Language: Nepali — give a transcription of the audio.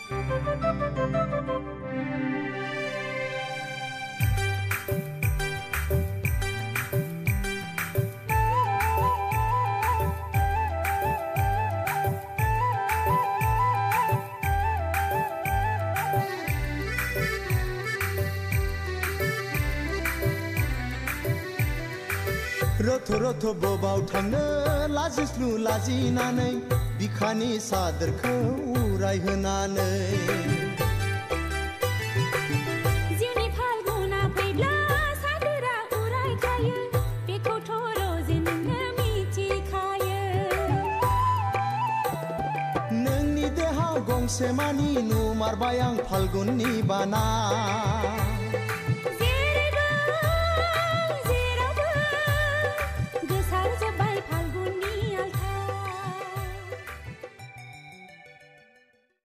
रथ रथ बबाव थांनो लाजिस्लु लाजिनानै बिखानि सादोरखौ उरायहोनानै जिउनि फाल्गुना फैब्ला सादोरा उरायखायो बेखौथ' रजे नोङो मिथिखायो नोंनि देहा गंसे मानि नुमारबाय आं फाल्गुननि बाना